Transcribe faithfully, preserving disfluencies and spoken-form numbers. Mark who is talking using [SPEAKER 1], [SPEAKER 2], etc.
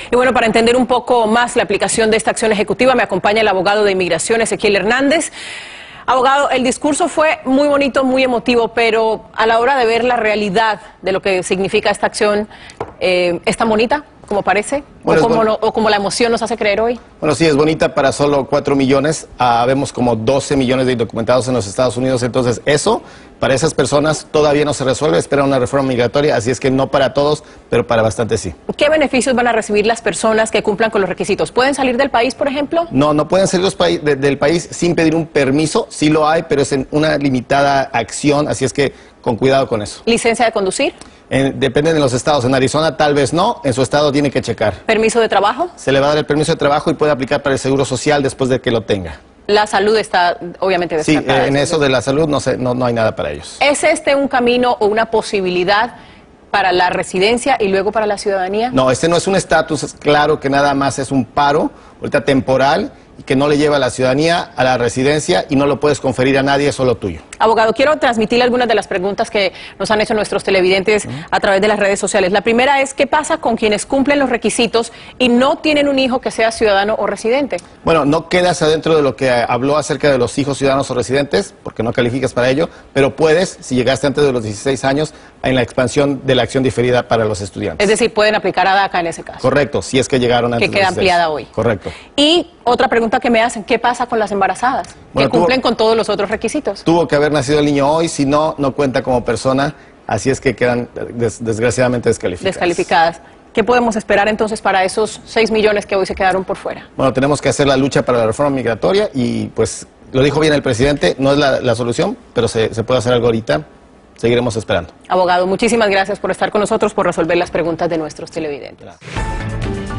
[SPEAKER 1] Y bueno, para entender un poco más la aplicación de esta acción ejecutiva, me acompaña el abogado de inmigración, Ezequiel Hernández. Abogado, el discurso fue muy bonito, muy emotivo, pero a la hora de ver la realidad de lo que significa esta acción, eh, ¿es tan bonita como parece?
[SPEAKER 2] Bueno,
[SPEAKER 1] o, como
[SPEAKER 2] bueno.
[SPEAKER 1] no, ¿O como la emoción nos hace creer hoy?
[SPEAKER 2] Bueno, sí, es bonita para solo cuatro millones. Ah, vemos como doce millones de indocumentados en los Estados Unidos. Entonces, eso, para esas personas, todavía no se resuelve. Esperan una reforma migratoria, así es que no para todos, pero para bastantes sí.
[SPEAKER 1] ¿Qué beneficios van a recibir las personas que cumplan con los requisitos? ¿Pueden salir del país, por ejemplo?
[SPEAKER 2] No, no pueden salir los pa de, del país sin pedir un permiso. Sí lo hay, pero es en una limitada acción, así es que con cuidado con eso.
[SPEAKER 1] ¿Licencia de conducir?
[SPEAKER 2] En, depende de los estados. En Arizona tal vez no, en su estado tiene que checar.
[SPEAKER 1] ¿Permiso de trabajo?
[SPEAKER 2] Se le va a dar el permiso de trabajo y puede aplicar para el seguro social después de que lo tenga.
[SPEAKER 1] La salud está obviamente descartada.
[SPEAKER 2] Sí, en eso de la salud no, sé, no, no hay nada para ellos.
[SPEAKER 1] ¿Es este un camino o una posibilidad para la residencia y luego para la ciudadanía?
[SPEAKER 2] No, este no es un estatus, es claro que nada más es un paro, ahorita temporal, y que no le lleva a la ciudadanía a la residencia y no lo puedes conferir a nadie, es solo tuyo.
[SPEAKER 1] Abogado, quiero transmitirle algunas de las preguntas que nos han hecho nuestros televidentes uh-huh. a través de las redes sociales. La primera es, ¿qué pasa con quienes cumplen los requisitos y no tienen un hijo que sea ciudadano o residente?
[SPEAKER 2] Bueno, no quedas adentro de lo que habló acerca de los hijos ciudadanos o residentes, porque no calificas para ello, pero puedes, si llegaste antes de los dieciséis años, en la expansión de la acción diferida para los estudiantes.
[SPEAKER 1] Es decir, pueden aplicar a DACA en ese caso.
[SPEAKER 2] Correcto, si es que llegaron antes
[SPEAKER 1] que queda
[SPEAKER 2] de los dieciséis.
[SPEAKER 1] Ampliada hoy.
[SPEAKER 2] Correcto.
[SPEAKER 1] Y otra pregunta que me hacen, ¿qué pasa con las embarazadas?
[SPEAKER 2] Bueno,
[SPEAKER 1] que cumplen
[SPEAKER 2] tuvo,
[SPEAKER 1] con todos los otros requisitos.
[SPEAKER 2] Tuvo que haber nacido el niño hoy, si no, no cuenta como persona, así es que quedan des, desgraciadamente descalificadas.
[SPEAKER 1] Descalificadas. ¿Qué podemos esperar entonces para esos seis millones que hoy se quedaron por fuera?
[SPEAKER 2] Bueno, tenemos que hacer la lucha para la reforma migratoria y pues lo dijo bien el presidente, no es la, la solución, pero se, se puede hacer algo ahorita. Seguiremos esperando.
[SPEAKER 1] Abogado, muchísimas gracias por estar con nosotros, por resolver las preguntas de nuestros televidentes.
[SPEAKER 2] Gracias.